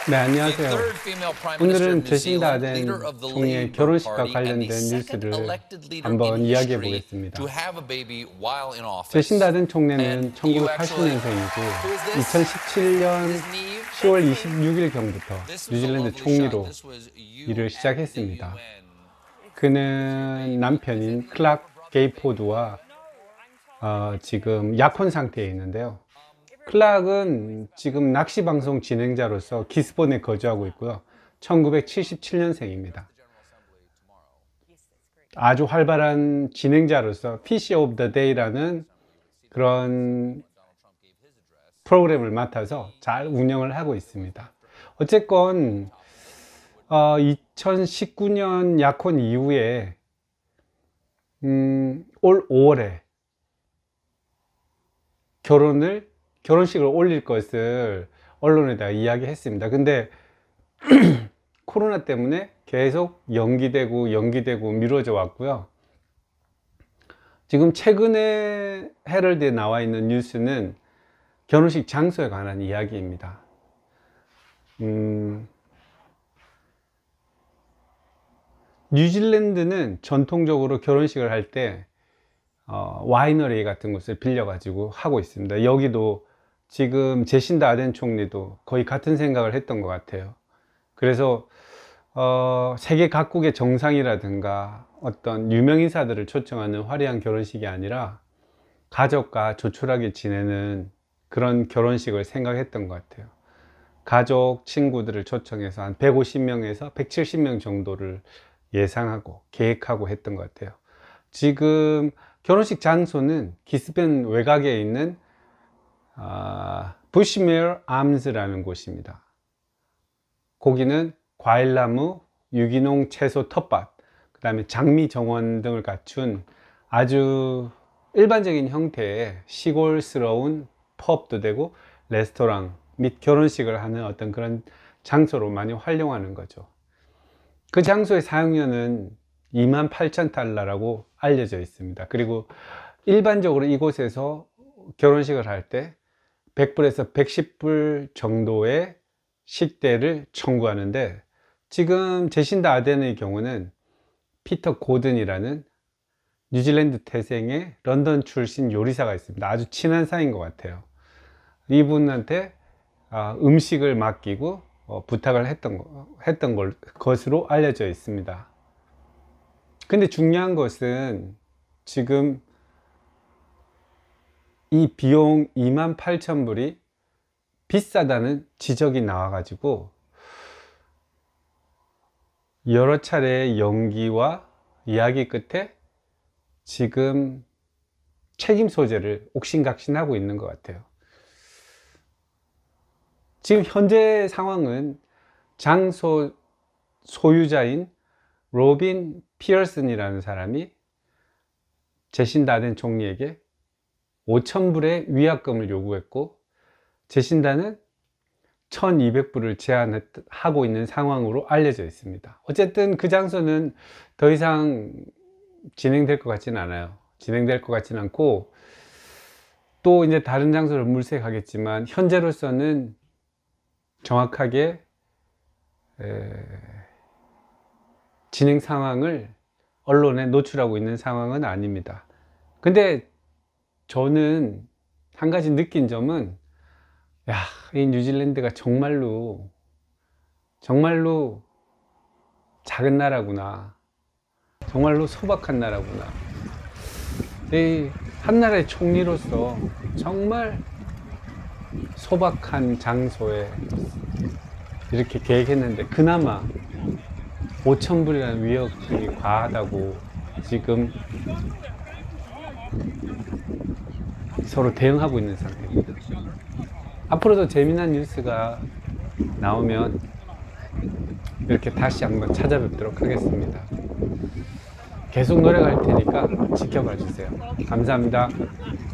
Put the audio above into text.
네, 안녕하세요. 오늘은 제신다 아덴 총리의 결혼식과 관련된 뉴스를 한번 이야기해 보겠습니다. 제신다 아덴 총리는 1980년생이고 2017년 10월 26일경부터 뉴질랜드 총리로 일을 시작했습니다. 그는 남편인 클락 게이포드와 지금 약혼 상태에 있는데요. 클락은 지금 낚시방송 진행자로서 기스본에 거주하고 있고요. 1977년생입니다. 아주 활발한 진행자로서 Fish of the Day라는 그런 프로그램을 맡아서 잘 운영을 하고 있습니다. 어쨌건 2019년 약혼 이후에 올 5월에 결혼식을 올릴 것을 언론에다가 이야기했습니다. 근데 코로나 때문에 계속 연기되고 미뤄져 왔고요. 지금 최근에 헤럴드에 나와 있는 뉴스는 결혼식 장소에 관한 이야기입니다. 뉴질랜드는 전통적으로 결혼식을 할 때 와이너리 같은 곳을 빌려 가지고 하고 있습니다. 여기도 지금 제신다 아덴 총리도 거의 같은 생각을 했던 것 같아요. 그래서 세계 각국의 정상이라든가 어떤 유명인사들을 초청하는 화려한 결혼식이 아니라 가족과 조촐하게 지내는 그런 결혼식을 생각했던 것 같아요. 가족, 친구들을 초청해서 한 150명에서 170명 정도를 예상하고 계획하고 했던 것 같아요. 지금 결혼식 장소는 기스벤 외곽에 있는 부시메어 암스라는 곳입니다. 거기는 과일나무, 유기농 채소 텃밭, 그 다음에 장미 정원 등을 갖춘 아주 일반적인 형태의 시골스러운 펍도 되고 레스토랑 및 결혼식을 하는 어떤 그런 장소로 많이 활용하는 거죠. 그 장소의 사용료는 28,000달러라고 알려져 있습니다. 그리고 일반적으로 이곳에서 결혼식을 할 때 100불에서 110불 정도의 식대를 청구하는데, 지금 제신다 아덴의 경우는 피터 고든이라는 뉴질랜드 태생의 런던 출신 요리사가 있습니다. 아주 친한 사이인 것 같아요. 이분한테 음식을 맡기고 부탁을 했던 것으로 알려져 있습니다. 근데 중요한 것은 지금 이 비용 28,000불이 비싸다는 지적이 나와 가지고 여러 차례의 연기와 이야기 끝에 지금 책임 소재를 옥신각신하고 있는 것 같아요. 지금 현재 상황은 장소 소유자인 로빈 피어슨이라는 사람이 제신다 아덴 총리에게 5,000불의 위약금을 요구했고, 제신다는 1,200불을 제한하고 있는 상황으로 알려져 있습니다. 어쨌든 그 장소는 더 이상 진행될 것 같지는 않아요. 진행될 것 같지는 않고, 또 이제 다른 장소를 물색하겠지만 현재로서는 정확하게 진행 상황을 언론에 노출하고 있는 상황은 아닙니다. 근데 저는 한 가지 느낀 점은, 이 뉴질랜드가 정말로 작은 나라구나, 정말로 소박한 나라구나. 이 한 나라의 총리로서 정말 소박한 장소에 이렇게 계획했는데 그나마 5,000불이라는 위협이 과하다고 지금 서로 대응하고 있는 상태입니다. 앞으로도 재미난 뉴스가 나오면 이렇게 다시 한번 찾아뵙도록 하겠습니다. 계속 노력할 테니까 지켜봐 주세요. 감사합니다.